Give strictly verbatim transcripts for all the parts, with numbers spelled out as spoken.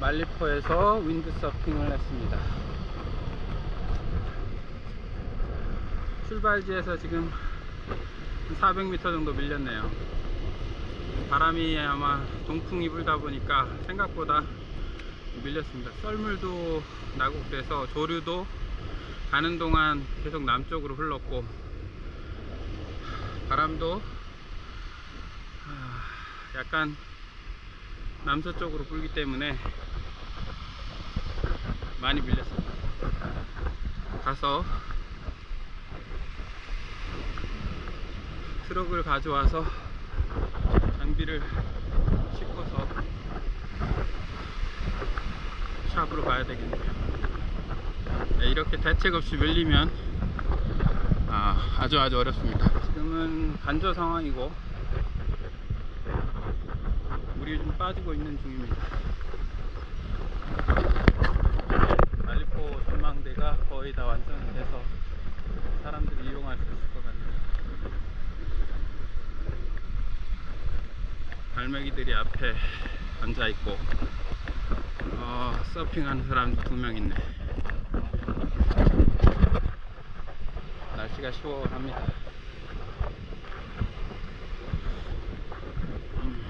말리포에서 윈드서핑을 했습니다. 출발지에서 지금 사백 미터 정도 밀렸네요. 바람이 아마 동풍이 불다 보니까 생각보다 밀렸습니다. 썰물도 나고 그래서 조류도 가는 동안 계속 남쪽으로 흘렀고, 바람도 약간 남서쪽으로 불기 때문에 많이 밀렸습니다. 가서 트럭을 가져와서 장비를 싣고서 샵으로 가야 되겠네요. 네, 이렇게 대책 없이 밀리면 아, 아주 아주 어렵습니다. 지금은 간조 상황이고 물이 좀 빠지고 있는 중입니다. 말리포 전망대가 거의 다 완성이 돼서 사람들이 이용할 수 있을 것 같네요. 갈매기들이 앞에 앉아 있고, 어, 서핑하는 사람 두 명 있네. 날씨가 시원합니다. 음.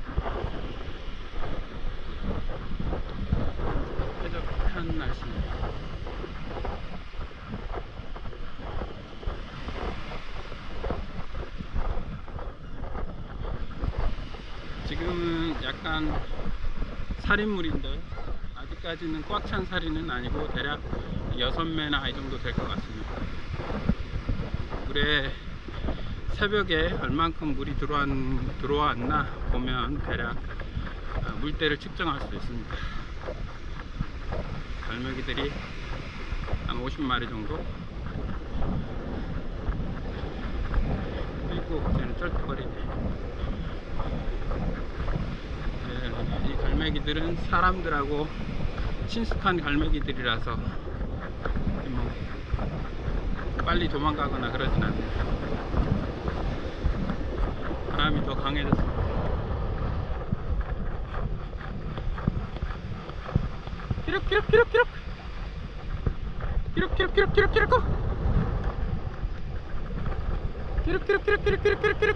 쾌적한 날씨입니다. 지금은 약간 살인물인데 아직까지는 꽉 찬 살인은 아니고 대략 여섯 매나 이 정도 될 것 같습니다. 물에 새벽에 얼만큼 물이 들어왔, 들어왔나 보면 대략 물때를 측정할 수 있습니다. 갈매기들이 한 오십 마리 정도, 그리고 쟤는 쩔뚝거리네. 이 갈매기들은 사람들하고 친숙한 갈매기들이라서 뭐 빨리 도망가거나 그러진 않네요. 바람이 더 강해졌습니다. 기록 기록 기록 기록 기록 기록 기록 기록 기록 기록 기록 기록 기록 기록 기록 기록 기록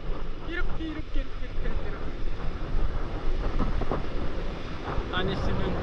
이렇게 이렇게 이렇게 이렇게 안 있으면